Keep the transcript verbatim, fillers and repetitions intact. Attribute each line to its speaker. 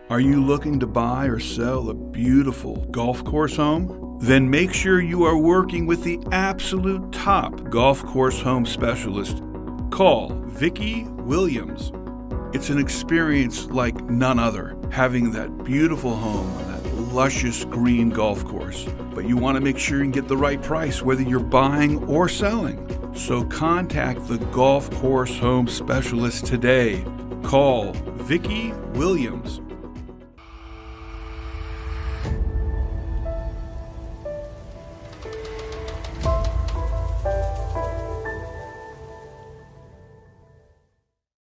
Speaker 1: Are you looking to buy or sell a beautiful golf course home? Then make sure you are working with the absolute top golf course home specialist. Call Vikki Williams. It's an experience like none other, having that beautiful home on that luscious green golf course. But you want to make sure you can get the right price, whether you're buying or selling. So contact the golf course home specialist today. Call Vikki Williams